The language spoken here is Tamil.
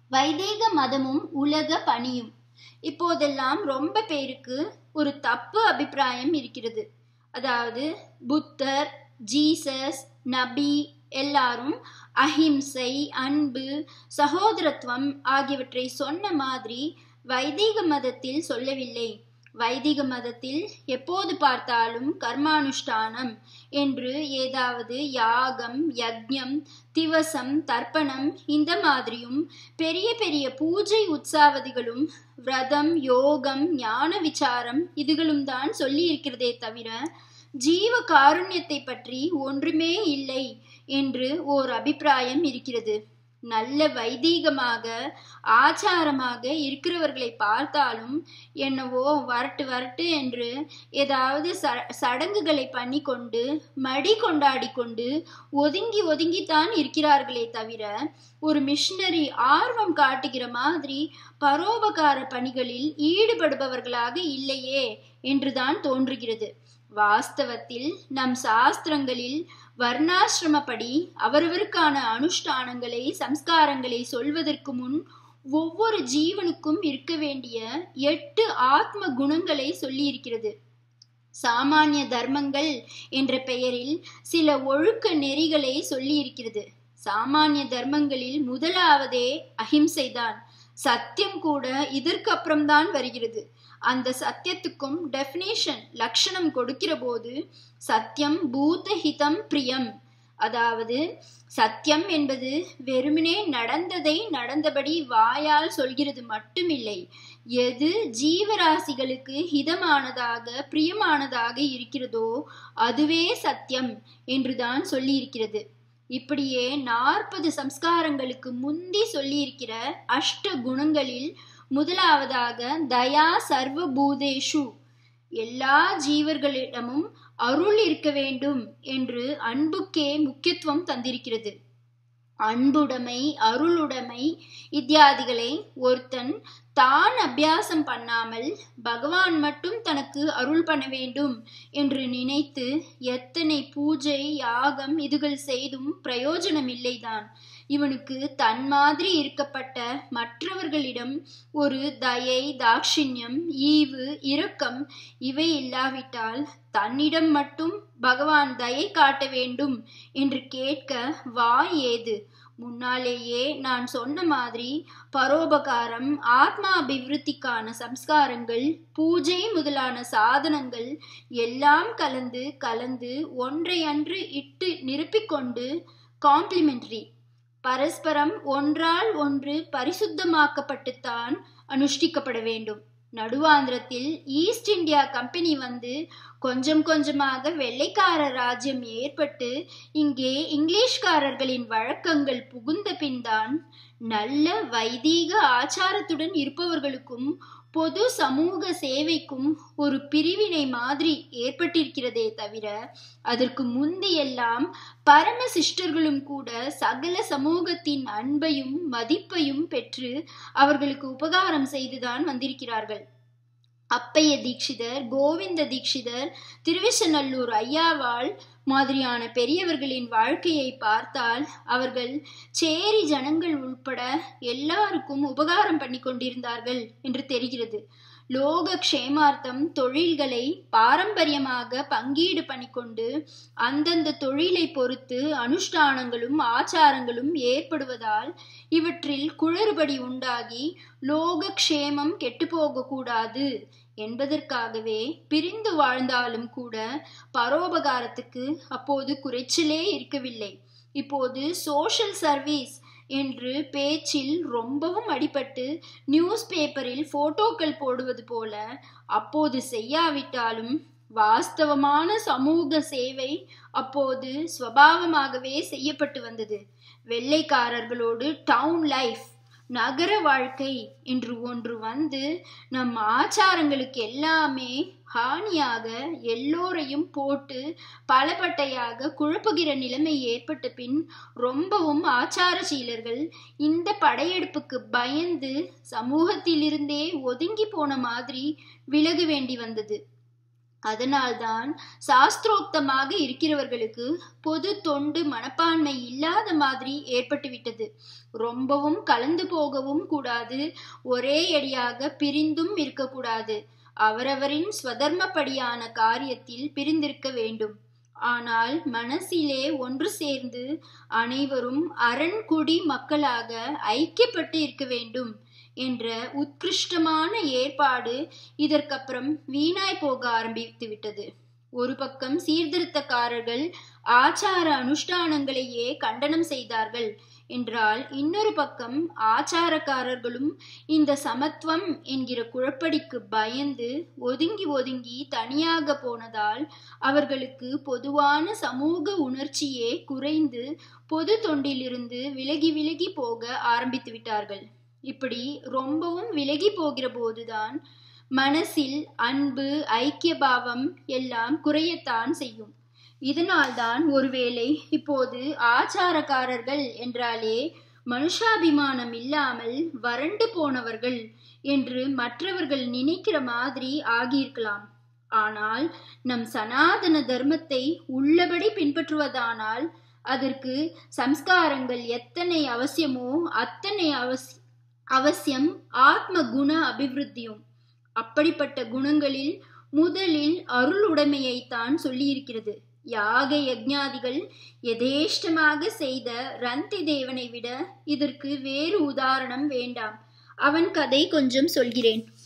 வைதீக மதமும் உலக பணியும். இப்போதெல்லாம் ரொம்ப பேருக்கு ஒரு தப்பு அபிப்பிராயம் இருக்கிறது. அதாவது புத்தர், ஜீசஸ், நபி எல்லாரும் அஹிம்சை, அன்பு, சகோதரத்துவம் ஆகியவற்றை சொன்ன மாதிரி வைதீக மதத்தில் சொல்லவில்லை. வைதிக மதத்தில் எப்போது பார்த்தாலும் கர்மானுஷ்டானம் என்று ஏதாவது யாகம், யக்ஞம், திவசம், தர்ப்பணம் இந்த மாதிரியும் பெரிய பெரிய பூஜை உற்சாவதிகளும் விரதம், யோகம், ஞான விசாரம் இதுகளும் தான் சொல்லி இருக்கிறதே தவிர ஜீவ காருண்யத்தை பற்றி ஒன்றுமே இல்லை என்று ஓர் அபிப்பிராயம் இருக்கிறது. நல்ல வைதீகமாக ஆச்சாரமாக இருக்கிறவர்களை பார்த்தாலும் என்னவோ வரட்டு வரட்டு என்று ஏதாவது சடங்குகளை பண்ணி கொண்டு மடி கொண்டாடி கொண்டு ஒதுங்கி ஒதுங்கித்தான் இருக்கிறார்களே தவிர ஒரு மிஷனரி ஆர்வம் காட்டுகிற மாதிரி பரோபகார பணிகளில் ஈடுபடுபவர்களாக இல்லையே என்றுதான் தோன்றுகிறது. வாஸ்தவத்தில் நம் சாஸ்திரங்களில் வர்ணாசிரமப்படி அவரவருக்கான அனுஷ்டானங்களை, சம்ஸ்காரங்களை சொல்வதற்கு முன் ஒவ்வொரு ஜீவனுக்கும் இருக்க வேண்டிய 8 ஆத்ம குணங்களை சொல்லி இருக்கிறது. சாமானிய தர்மங்கள் என்ற பெயரில் சில ஒழுக்க நெறிகளை சொல்லி இருக்கிறது. சாமானிய தர்மங்களில் முதலாவதே அஹிம்சைதான். சத்தியம் கூட இதற்கு அப்புறம்தான் வருகிறது. அந்த சத்தியத்துக்கும் டெஃபினேஷன் லட்சணம் கொடுக்கிற போது சத்தியம் பூதஹிதம் பிரியம், அதாவது சத்தியம் என்பது வெறுமனே நடந்ததை நடந்தபடி வாயால் சொல்கிறது மட்டுமில்லை, எது ஜீவராசிகளுக்கு ஹிதமானதாக பிரியமானதாக இருக்கிறதோ அதுவே சத்தியம் என்றுதான் சொல்லி இருக்கிறது. இப்படியே 40 சம்ஸ்காரங்களுக்கு முந்தி சொல்லியிருக்கிற அஷ்ட குணங்களில் முதலாவதாக தயா சர்வ பூதேஷு, எல்லா ஜீவர்களிடமும் அருள் இருக்க வேண்டும் என்று அன்புக்கே முக்கியத்துவம் தந்திருக்கிறது. அன்புடைமை, அருளுடைமை இத்தியாதிகளை ஒருத்தன் தான் அபியாசம் பண்ணாமல் பகவான் மட்டும் தனக்கு அருள் பண்ண வேண்டும் என்று நினைத்து எத்தனை பூஜை, யாகம் இதுகள் செய்தும் பிரயோஜனம் இல்லைதான். இவனுக்கு தன் மாதிரி இருக்கப்பட்ட மற்றவர்களிடம் ஒரு தயை, தாட்சிண்யம், ஈவு, இரக்கம் இவை இல்லாவிட்டால் தன்னிடம் மட்டும் பகவான் தயை காட்ட வேண்டும் என்று கேட்க வாய் ஏது? முன்னாலேயே நான் சொன்ன மாதிரி பரோபகாரம், ஆத்மா அபிவிருத்திக்கான சம்ஸ்காரங்கள், பூஜை முதலான சாதனங்கள் எல்லாம் கலந்து கலந்து ஒன்றையன்று இட்டு நிரப்பிக்கொண்டு காம்ப்ளிமெண்டரி, பரஸ்பரம் ஒன்றால் ஒன்று பரிசுத்தமாக்கப்பட்டுத்தான் அனுஷ்டிக்கப்பட வேண்டும். நடுவாந்திரத்தில் ஈஸ்ட் இந்தியா கம்பெனி வந்து கொஞ்சம் கொஞ்சமாக வெள்ளைக்கார ராஜ்யம் ஏற்பட்டு இங்கே இங்கிலீஷ்காரர்களின் வழக்கங்கள் புகுந்த பின்தான் நல்ல வைதீக ஆச்சாரத்துடன் இருப்பவர்களுக்கும் பொது சமூக சேவைக்கும் ஒரு பிரிவினை மாதிரி ஏற்பட்டிருக்கிறதே தவிர அதற்கு முந்தியெல்லாம் பரம சிஷ்டர்களும் கூட சகல சமூகத்தின் அன்பையும் மதிப்பையும் பெற்று அவர்களுக்கு உபகாரம் செய்துதான் வந்திருக்கிறார்கள். அப்பைய தீட்சிதர், கோவிந்த தீட்சிதர், திருவிசநல்லூர் ஐயாவாள் மாதிரியான பெரியவர்களின் வாழ்க்கையை பார்த்தால் அவர்கள் சேரி ஜனங்கள் உள்பட எல்லாருக்கும் உபகாரம் பண்ணி கொண்டிருந்தார்கள் என்று தெரிகிறது. லோக க்ஷேமார்த்தம் தொழில்களை பாரம்பரியமாக பங்கீடு பண்ணிக்கொண்டு அந்தந்த தொழிலை பொறுத்து அனுஷ்டானங்களும் ஆச்சாரங்களும் ஏற்படுவதால் இவற்றில் குளறுபடி உண்டாகி லோக க்ஷேமம் கெட்டுப்போக கூடாது என்பதற்காகவே பிரிந்து வாழ்ந்தாலும் கூட பரோபகாரத்துக்கு அப்போது குறைச்சலே இருக்கவில்லை. இப்போது சோஷியல் சர்வீஸ் என்று பேச்சில் ரொம்பவும் அடிபட்டு நியூஸ் பேப்பரில் போட்டோக்கள் போடுவது போல அப்போது செய்யாவிட்டாலும் வாஸ்தவமான சமூக சேவை அப்போது ஸ்வபாவமாகவே செய்யப்பட்டு வந்தது. வெள்ளைக்காரர்களோடு டவுன் லைஃப், நகர வாழ்க்கை என்று ஒன்று வந்து நம் ஆச்சாரங்களுக்கு எல்லாமே ஹானியாக எல்லோரையும் போட்டு பலபட்டையாக குழப்புகிற நிலைமை ஏற்பட்ட பின் ரொம்பவும் ஆச்சாரசீலர்கள் இந்த படையெடுப்புக்கு பயந்து சமூகத்திலிருந்தே ஒதுங்கி போன மாதிரி விலக வேண்டி வந்தது. அதனால்தான் சாஸ்திரோக்தமாக இருக்கிறவர்களுக்கு பொது தொண்டு மனப்பான்மை இல்லாத மாதிரி ஏற்பட்டுவிட்டது. ரொம்பவும் கலந்து போகவும் கூடாது, ஒரே அடியாக பிரிந்தும் இருக்கக்கூடாது. அவரவரின் ஸ்வதர்மப்படியான காரியத்தில் பிரிந்திருக்க வேண்டும். ஆனால் மனசிலே ஒன்று சேர்ந்து அனைவரும் அரண்குடி மக்களாக ஐக்கியப்பட்டு இருக்க வேண்டும் என்ற உத்கிருஷ்டமான ஏற்பாடு இதற்கப்புறம் வீணாய் போக ஆரம்பித்து விட்டது. ஒரு பக்கம் சீர்திருத்தக்காரர்கள் ஆச்சார அனுஷ்டானங்களையே கண்டனம் செய்தார்கள் என்றால், இன்னொரு பக்கம் ஆச்சாரக்காரர்களும் இந்த சமத்துவம் என்கிற குழப்படிக்கு பயந்து ஒதுங்கி ஒதுங்கி தனியாக போனதால் அவர்களுக்கு பொதுவான சமூக உணர்ச்சியே குறைந்து பொது தொண்டிலிருந்து விலகி விலகி போக ஆரம்பித்து விட்டார்கள். இப்படி ரொம்பவும் விலகி போகிற போதுதான் மனசில் அன்பு, ஐக்கிய பாவம் எல்லாம் குறையத்தான் செய்யும். இதனால்தான் ஒருவேளை இப்போது ஆச்சாரக்காரர்கள் என்றாலே மனுஷாபிமானம் இல்லாமல் வறண்டு போனவர்கள் என்று மற்றவர்கள் நினைக்கிற மாதிரி ஆகியிருக்கலாம். ஆனால் நம் சனாதன தர்மத்தை உள்ளபடி பின்பற்றுவதானால் அதற்கு சம்ஸ்காரங்கள் எத்தனை அவசியமோ அத்தனை அவசியம் ஆத்ம குண அபிவிருத்தியும். அப்படிப்பட்ட குணங்களில் முதலில் அருளுடைமையைத்தான் சொல்லியிருக்கிறது. யாக யஜ்ஞாதிகள் யதேஷ்டமாக செய்த ரந்தி தேவனை விட இதற்கு வேறு உதாரணம் வேண்டாம். அவன் கதை கொஞ்சம் சொல்கிறேன்.